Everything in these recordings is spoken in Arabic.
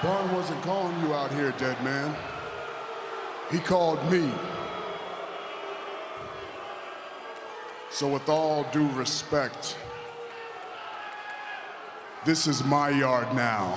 Barn wasn't calling you out here, dead man. He called me. So with all due respect, this is my yard now.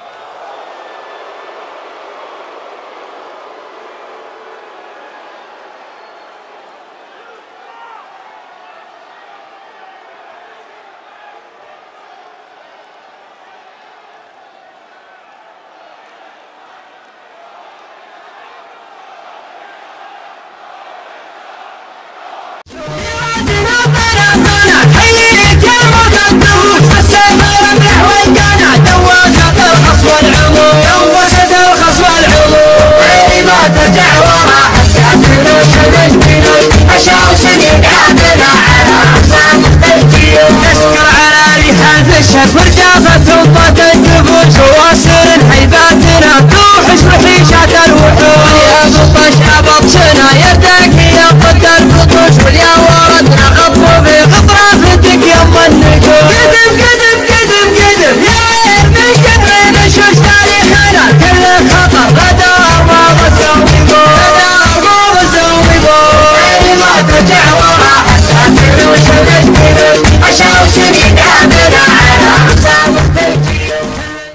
ورجافة وطات النفوس وواصل حيباتنا توحش وحيشات الوحوش يا بطش يا بطشنا